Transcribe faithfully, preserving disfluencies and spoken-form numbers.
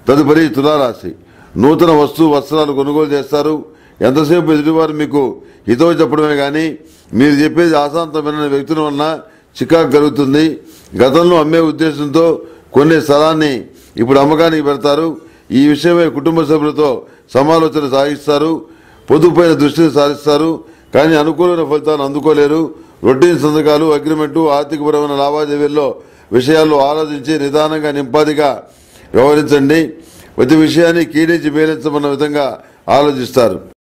తదుపరి తులారాశి. నూతన వస్తు వస్త్రాలు కొనుగోలు చేస్తారు. ఎంతసేపు ఎదుటివారు మీకు హితవు చెప్పడమే గాని మీరు చెప్పేది ఆశాంతం వినని వ్యక్తుల వలన చికాకు కలుగుతుంది. గతంలో అమ్మే ఉద్దేశంతో కొనే స్థలాన్ని ఇప్పుడు అమ్మకానికి పెడతారు. ఈ విషయమై కుటుంబ సభ్యులతో సమాలోచన సాగిస్తారు. పొదుపుపైన దృష్టిని సారిస్తారు. కానీ అనుకూలమైన ఫలితాలను అందుకోలేరు. రొటీన్ సంతకాలు, అగ్రిమెంటు, ఆర్థికపరమైన లావాదేవీల్లో విషయాల్లో ఆలోచించి నిదానంగా నింపాదిగా వ్యవహరించండి. ప్రతి విషయాన్ని కీడించి మేలించమన్న విధంగా ఆలోచిస్తారు.